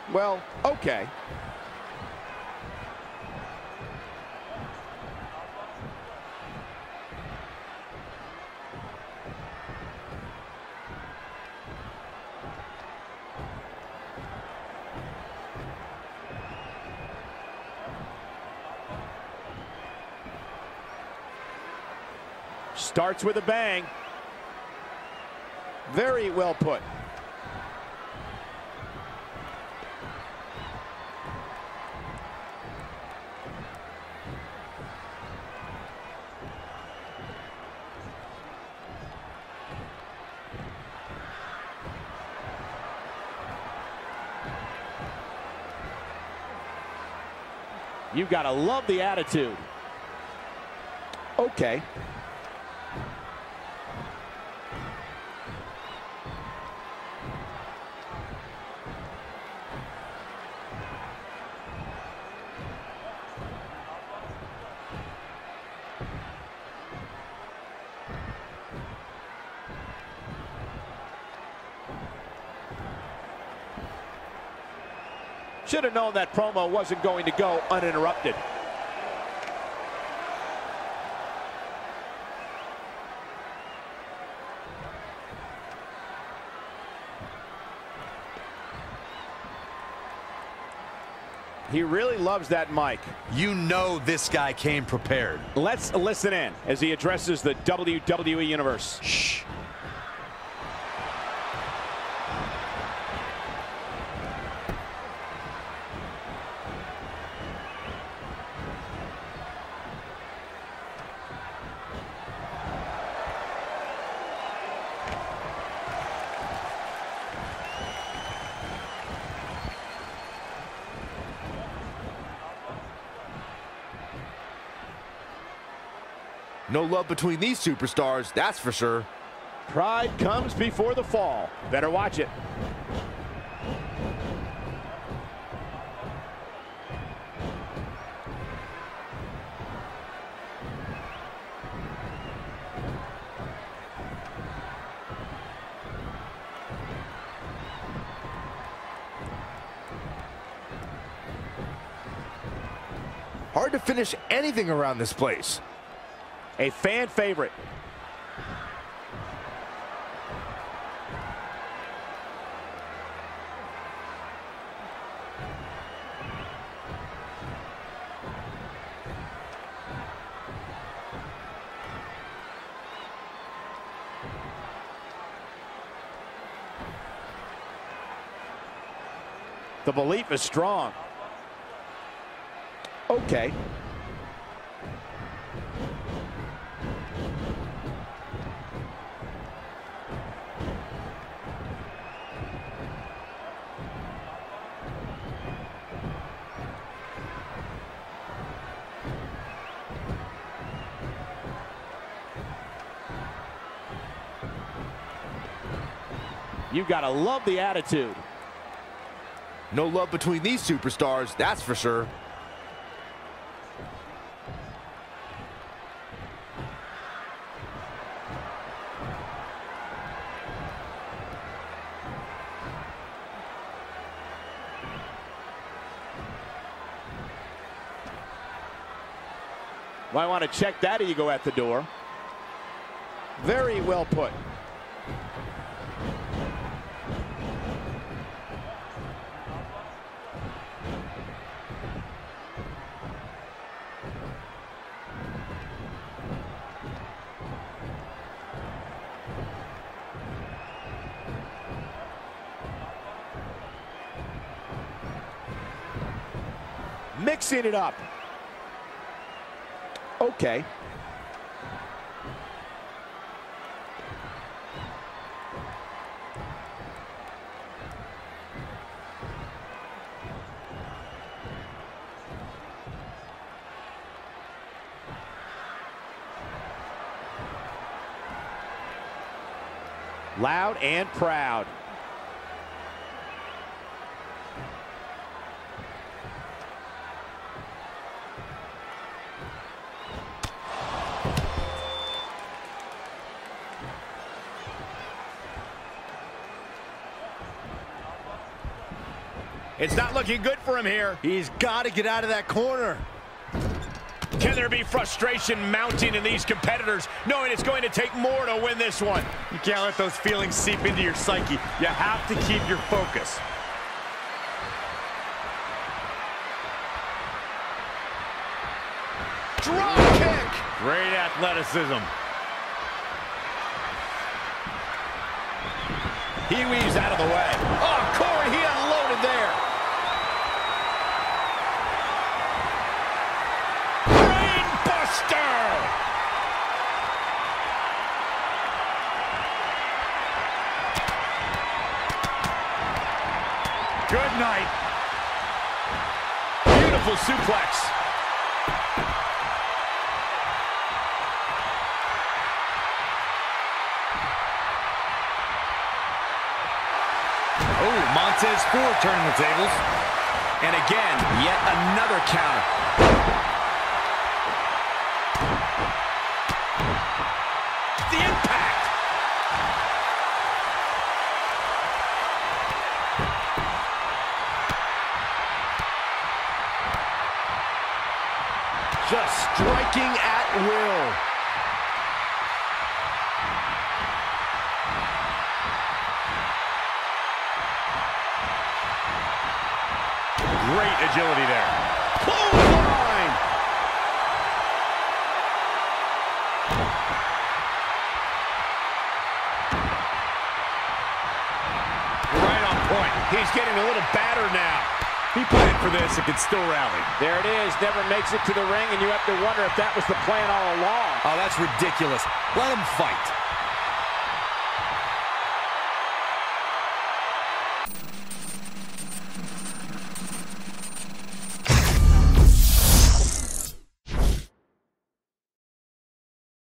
Well, okay. Starts with a bang. Very well put. You've got to love the attitude. Okay. Should have known that promo wasn't going to go uninterrupted. He really loves that mic. You know this guy came prepared. Let's listen in as he addresses the WWE Universe. Shh. No love between these superstars, that's for sure. Pride comes before the fall. Better watch it. Hard to finish anything around this place. A fan favorite. The belief is strong. Okay. You've got to love the attitude. No love between these superstars, that's for sure. Might want to check that ego at the door. Very well put. Mixing it up. Okay. Loud and proud. It's not looking good for him here. He's got to get out of that corner. Can there be frustration mounting in these competitors, knowing it's going to take more to win this one? You can't let those feelings seep into your psyche. You have to keep your focus. Drop kick. Great athleticism. He weaves out of the way. Oh, Corey, he unloaded there. Brain buster! Good night. Beautiful suplex. Oh, Montez Ford turning the tables. And again, yet another counter. The impact. Just striking at will. Great agility there. Clothesline. Right on point. He's getting a little battered now. He planned for this and can still rally. There it is. Never makes it to the ring, and you have to wonder if that was the plan all along. Oh, that's ridiculous. Let him fight.